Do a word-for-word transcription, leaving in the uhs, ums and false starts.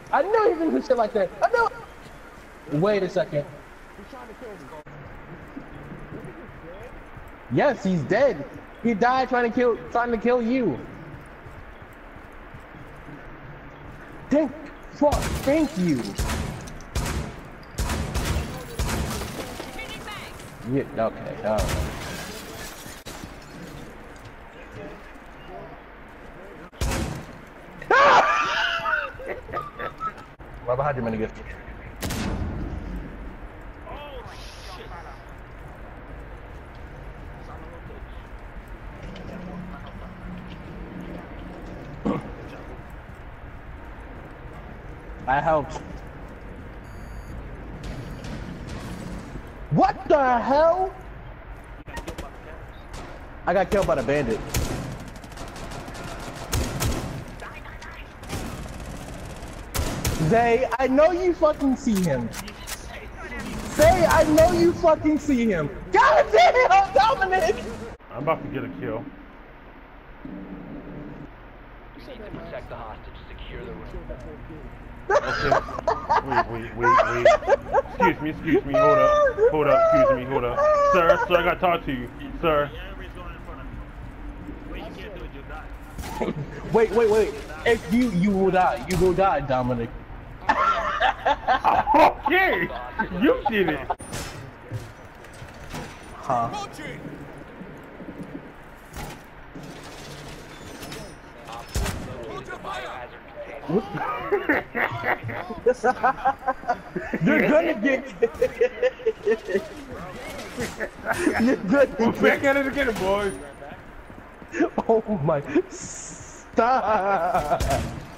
I knew he was gonna do shit like that. I knew. Wait a second. Yes, he's dead. He died trying to kill, trying to kill you. Thank, fuck, thank you. Yeah, okay, alright. Right behind you, Minigif. I helped. What the hell? I got killed by the bandit. Zay, I know you fucking see him. Zay, I know you fucking see him. God damn, Dominic! I'm about to get a kill. We need to protect the hostage, secure the room. Okay. Wait, wait, wait, wait. Excuse me, excuse me, hold up. Hold up, excuse me, hold up. Sir, sir, I gotta talk to you. Sir. Wait, wait, wait. If you, you will die. You will die, Dominic. Okay! You did it! Huh. You're gonna get. You're gonna Back at it again, boys. Oh my! Stop!